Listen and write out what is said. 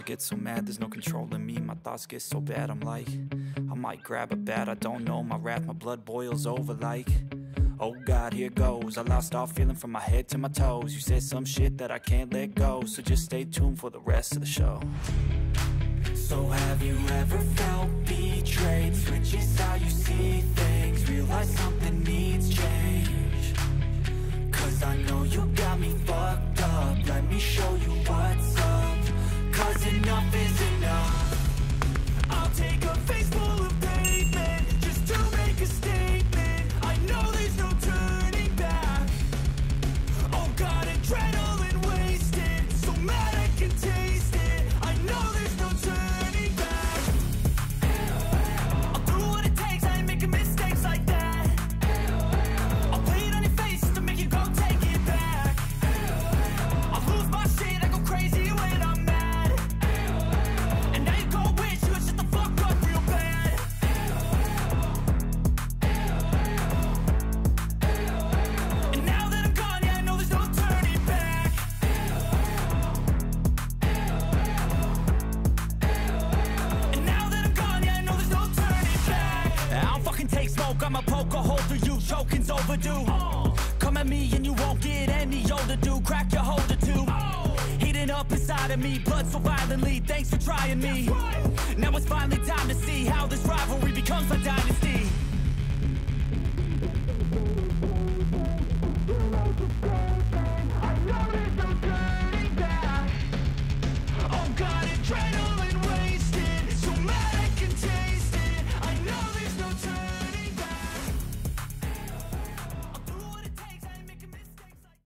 get so mad, there's no controlling me. My thoughts get so bad, I'm like, I might grab a bat, I don't know. My wrath, my blood boils over like, oh God, here goes. I lost all feeling from my head to my toes. You said some shit that I can't let go, so just stay tuned for the rest of the show. So have you ever felt betrayed? Switches how you see things, realize something needs change. Cause I know you got me fucked up, let me show you what's up. Cause enough is enough. I'll take a face full of pavement just to make a statement. I know there's no turning back. Oh God, adrenaline wasted, so mad I can taste it. I know there's no turning back. I'll do what it takes, I ain't making mistakes like that. I'll play it on your face to make you go take it back. I'll lose my shit, I go crazy when I'm mad. And now you go wish you would shut the fuck up real bad. And now that I'm gone, yeah, I know there's no turning back. And now that I'm gone, yeah, I know there's no turning back. I don't fucking take smoke, I'ma poke a hole through you, choking's overdue. Come at me and you won't get any older, dude, crack your holder too. Heating up inside of me, blood so violently, thanks for trying me. Now it's finally time to see how this rivalry becomes a dynasty.